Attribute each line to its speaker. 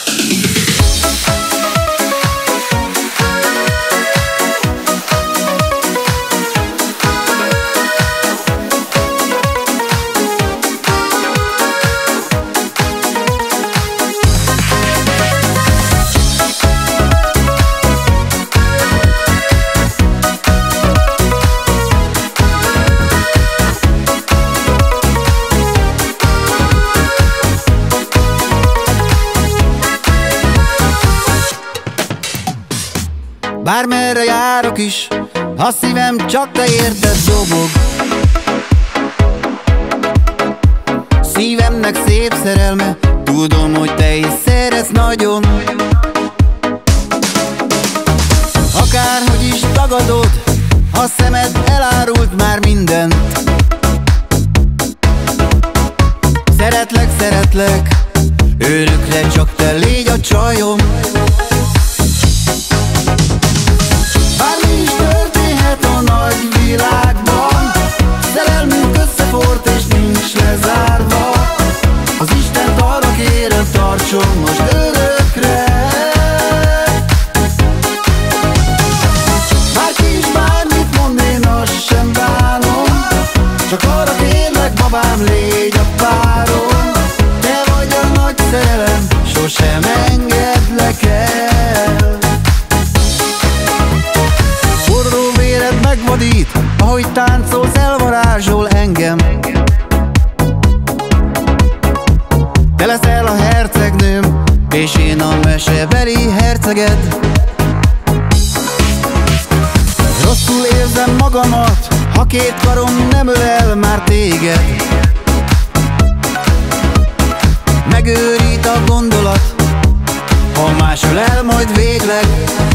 Speaker 1: Bármerre járok is, a szívem csak te érted dobog. Szívemnek szép szerelme, tudom, hogy te is szeretsz nagyon. Akárhogy is tagadod, a szemed elárult már mindent. Szeretlek, szeretlek, örökre csak te légy a csajom. Bármi is történhet a nagy világban, szerelmünk összefort és nincs lezárva. Az Istent arra kérem, tartson most örökre. Bárki is bármit mond, én azt sem bánom, csak arra kérlek, babám, légy a párom. Te vagy a nagy szerelem, sosem engedlek el. Forró véred megvadít, ahogy táncolsz, elvarázsol engem. Te leszel a hercegnőm, és én a mesebeli herceged. Rosszul érzem magamat, ha két karom nem ölel már téged. Megőrít a gondolat, ha más ölel majd végleg.